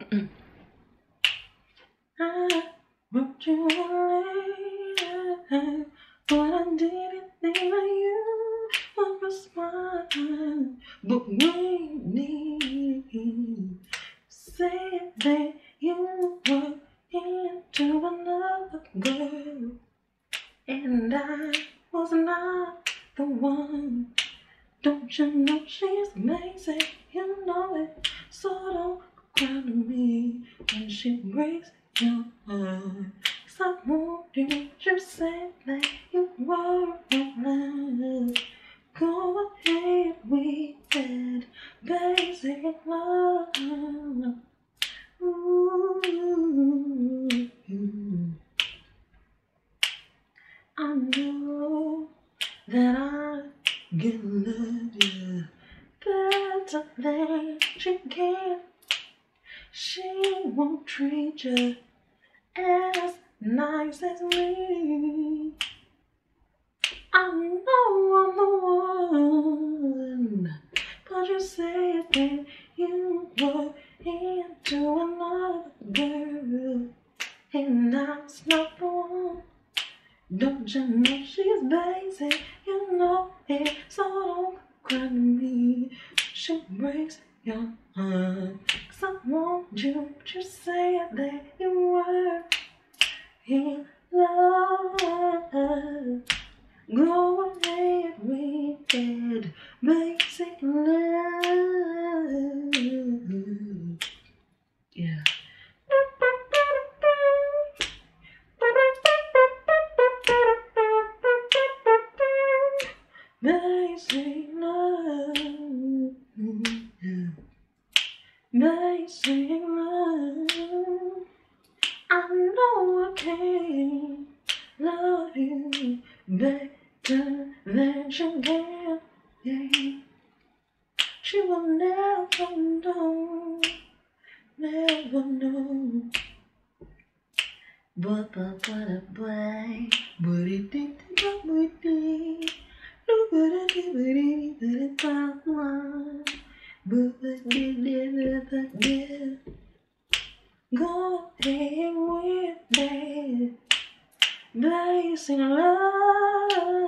I wrote you later, but I didn't think that you would respond. But when you said that you were into another girl, and I was not the one. Don't you know she's amazing? You know it. So don't cry to me when she breaks your heart. 'Cause I want you to say that you were in love. Go ahead with that basic love. Ooh, I know that I can love you better than she can. She won't treat you as nice as me. I know I'm the one, but you said that you were into another girl, and I was not the one. Don't you know she's basic? You know it, so don't cry to me. She breaks your heart. 'Cause I want you to say that you were in love. Go ahead with that basic love. Yeah. Basic love, yeah. Basic love. I know I can't love you better than she can. Yeah. She will never know, never know. But it did. Go ahead with that basic love.